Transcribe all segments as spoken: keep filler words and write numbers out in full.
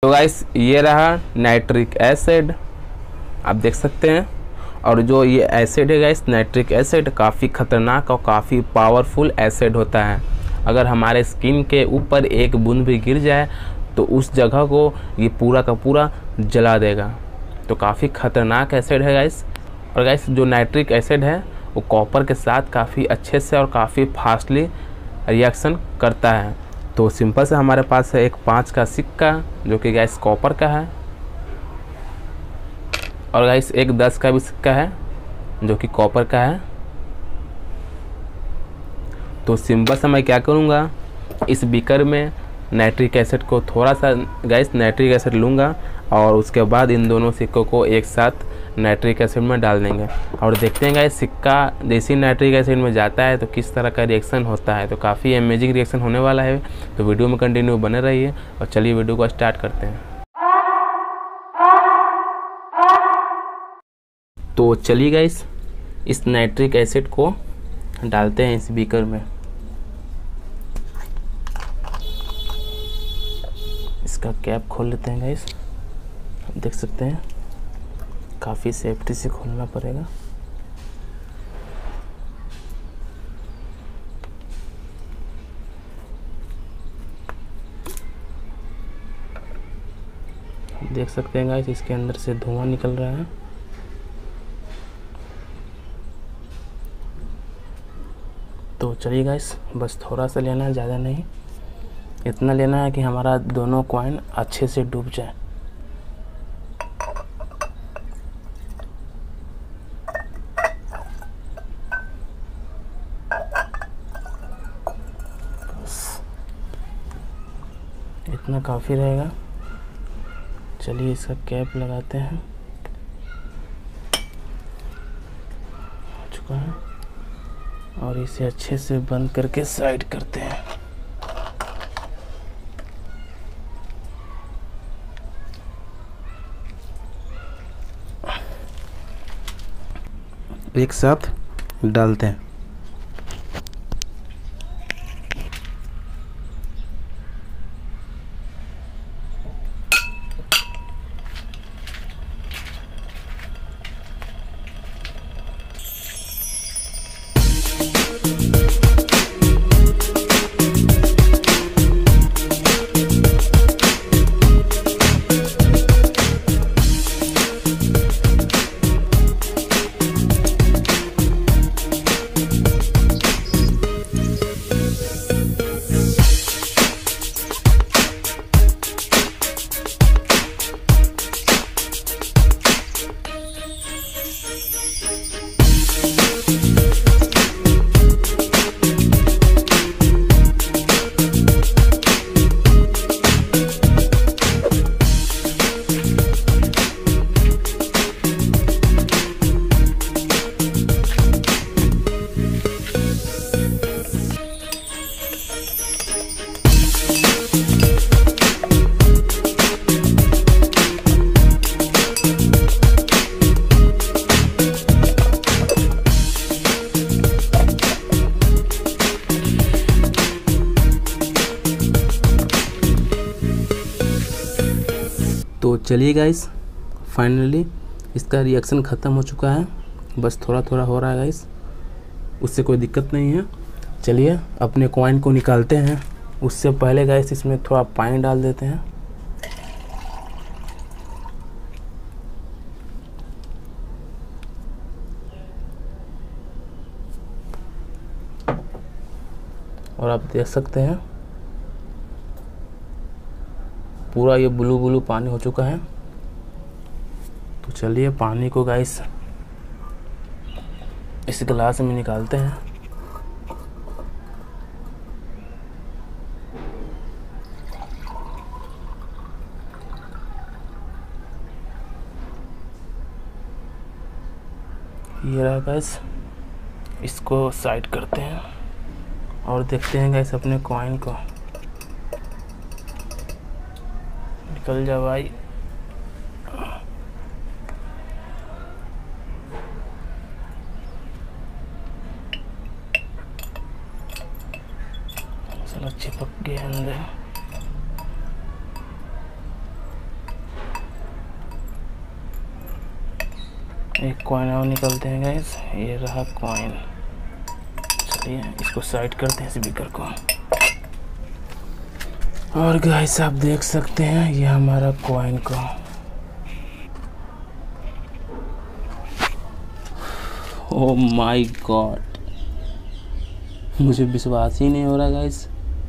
तो गाइस ये रहा नाइट्रिक एसिड, आप देख सकते हैं। और जो ये एसिड है गाइस, नाइट्रिक एसिड काफ़ी ख़तरनाक और काफ़ी पावरफुल एसिड होता है। अगर हमारे स्किन के ऊपर एक बूंद भी गिर जाए तो उस जगह को ये पूरा का पूरा जला देगा। तो काफ़ी ख़तरनाक एसिड है गाइस। और गाइस जो नाइट्रिक एसिड है वो कॉपर के साथ काफ़ी अच्छे से और काफ़ी फास्टली रिएक्शन करता है। तो सिंपल से हमारे पास है एक पाँच का सिक्का जो कि गैस कॉपर का है, और गैस एक दस का भी सिक्का है जो कि कॉपर का है। तो सिंपल से मैं क्या करूँगा, इस बीकर में नाइट्रिक एसिड को थोड़ा सा गैस नाइट्रिक एसिड लूँगा और उसके बाद इन दोनों सिक्कों को एक साथ नाइट्रिक एसिड में डाल देंगे और देखते हैं गाइस सिक्का जैसे नाइट्रिक एसिड में जाता है तो किस तरह का रिएक्शन होता है। तो काफ़ी अमेजिंग रिएक्शन होने वाला है। तो वीडियो में कंटिन्यू बने रहिए और चलिए वीडियो को स्टार्ट करते हैं। तो चलिए गाइस इस नाइट्रिक एसिड को डालते हैं इस बीकर में। इसका कैप खोल लेते हैं गाइस, आप देख सकते हैं काफ़ी सेफ्टी से खोलना पड़ेगा। देख सकते हैं गाइस इसके अंदर से धुआं निकल रहा है। तो चलिए गाइस बस थोड़ा सा लेना है, ज़्यादा नहीं, इतना लेना है कि हमारा दोनों कॉइन अच्छे से डूब जाए। इतना काफ़ी रहेगा। चलिए इसका कैप लगाते हैं, हो चुका है, और इसे अच्छे से बंद करके साइड करते हैं। एक साथ डालते हैं। तो चलिए गाइस फाइनली इसका रिएक्शन ख़त्म हो चुका है, बस थोड़ा थोड़ा हो रहा है गाइस, उससे कोई दिक्कत नहीं है। चलिए अपने कॉइन को निकालते हैं। उससे पहले गाइस इसमें थोड़ा पानी डाल देते हैं। और आप देख सकते हैं पूरा ये ब्लू ब्लू पानी हो चुका है। तो चलिए पानी को गाइस इस गिलास में निकालते हैं। ये रहा गाइस, इसको साइड करते हैं और देखते हैं गाइस अपने कॉइन को। निकल जा भाई। साला चिपक गया अंदर। एक कॉइन और निकलते हैं गाइस, ये रहा कॉइन। चलिए इसको साइड करते हैं स्पीकर को। और गाइस आप देख सकते हैं ये हमारा कॉइन को। ओह माय गॉड, मुझे विश्वास ही नहीं हो रहा गाइस।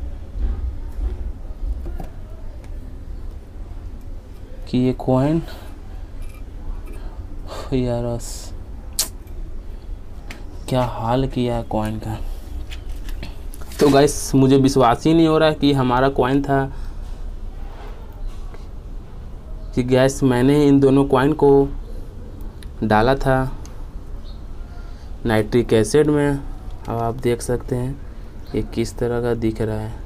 कि ये कॉइन यार क्या हाल किया है कॉइन का। तो गाइस मुझे विश्वास ही नहीं हो रहा कि हमारा कॉइन था। कि गैस मैंने इन दोनों कॉइन को डाला था नाइट्रिक एसिड में। अब आप देख सकते हैं ये किस तरह का दिख रहा है।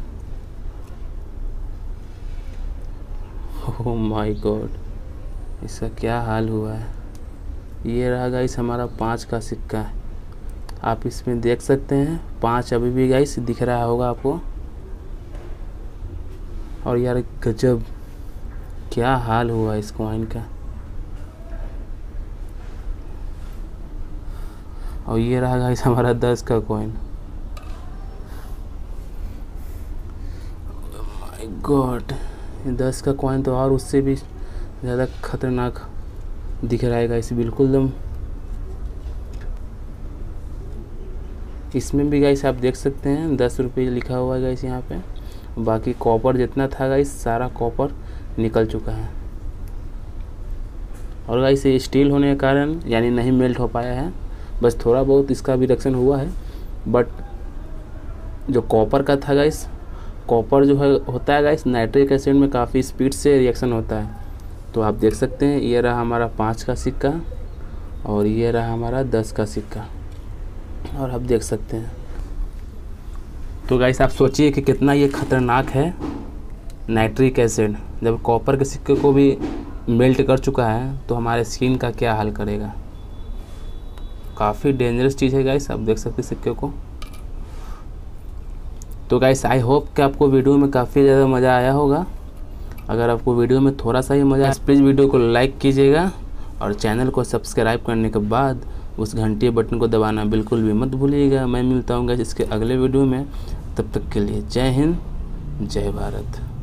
ओह माय गॉड, इसका क्या हाल हुआ है। ये रहा गाइस हमारा पाँच का सिक्का। आप इसमें देख सकते हैं पाँच अभी भी गाइस दिख रहा होगा आपको। और यार गजब क्या हाल हुआ इस कॉइन का। और ये रहा गाइस हमारा दस का कॉइन। माय गॉड, दस का कॉइन तो और उससे भी ज़्यादा खतरनाक दिख रहा है गाइस, बिल्कुल दम। इसमें भी गाइस आप देख सकते हैं दस रुपये लिखा हुआ है गाइस यहाँ पे। बाकी कॉपर जितना था गाइस सारा कॉपर निकल चुका है। और गाइस ये स्टील होने के कारण यानी नहीं मेल्ट हो पाया है, बस थोड़ा बहुत इसका भी रिएक्शन हुआ है। बट जो कॉपर का था गाइस, कॉपर जो है होता है गाइस नाइट्रिक एसिड में काफ़ी स्पीड से रिएक्शन होता है। तो आप देख सकते हैं ये रहा हमारा पाँच का सिक्का और ये रहा हमारा दस का सिक्का। और आप देख सकते हैं। तो गाइस आप सोचिए कि कितना ये खतरनाक है नाइट्रिक एसिड। जब कॉपर के सिक्के को भी मेल्ट कर चुका है तो हमारे स्किन का क्या हाल करेगा। काफ़ी डेंजरस चीज़ है गाइस, आप देख सकते हैं सिक्के को। तो गाइस आई होप कि आपको वीडियो में काफ़ी ज़्यादा मज़ा आया होगा। अगर आपको वीडियो में थोड़ा सा ही मज़ा आया प्लीज़ वीडियो को लाइक कीजिएगा और चैनल को सब्सक्राइब करने के बाद उस घंटी बटन को दबाना बिल्कुल भी मत भूलिएगा। मैं मिलता हूँ गाइस इसके अगले वीडियो में, तब तक के लिए जय हिंद जय भारत।